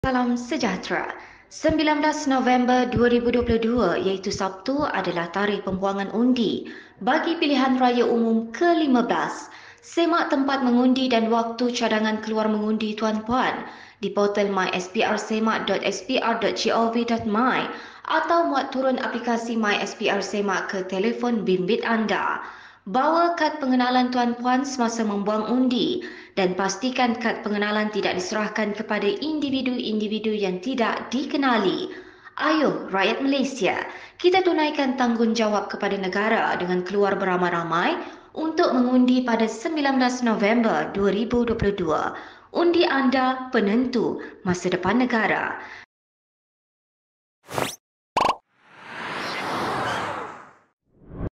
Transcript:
Salam sejahtera. 19 November 2022 iaitu Sabtu adalah tarikh pembuangan undi bagi pilihan raya umum ke-15. Semak tempat mengundi dan waktu cadangan keluar mengundi tuan-puan di portal mysprsemak.spr.gov.my atau muat turun aplikasi MySPR Semak ke telefon bimbit anda. Bawa kad pengenalan tuan-puan semasa membuang undi dan pastikan kad pengenalan tidak diserahkan kepada individu-individu yang tidak dikenali. Ayo, rakyat Malaysia, kita tunaikan tanggungjawab kepada negara dengan keluar beramai-ramai untuk mengundi pada 19 November 2022. Undi anda penentu masa depan negara.